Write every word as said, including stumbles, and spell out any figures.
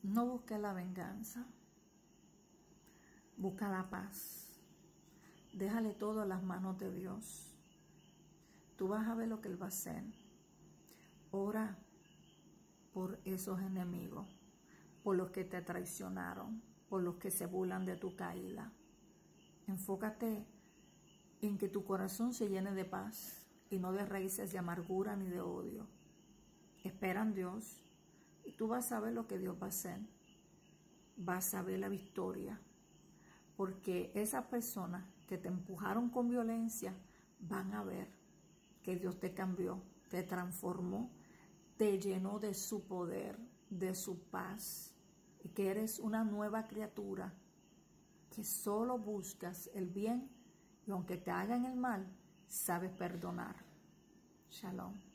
No busques la venganza, busca la paz. Déjale todo a las manos de Dios. Tú vas a ver lo que Él va a hacer. Ora por esos enemigos, por los que te traicionaron, por los que se burlan de tu caída. Enfócate en que tu corazón se llene de paz y no de raíces de amargura ni de odio. Espera en Dios y tú vas a ver lo que Dios va a hacer. Vas a ver la victoria, porque esas personas que te empujaron con violencia van a ver que Dios te cambió, te transformó, te llenó de su poder, de su paz, y que eres una nueva criatura, que solo buscas el bien y aunque te hagan el mal, sabes perdonar. Shalom.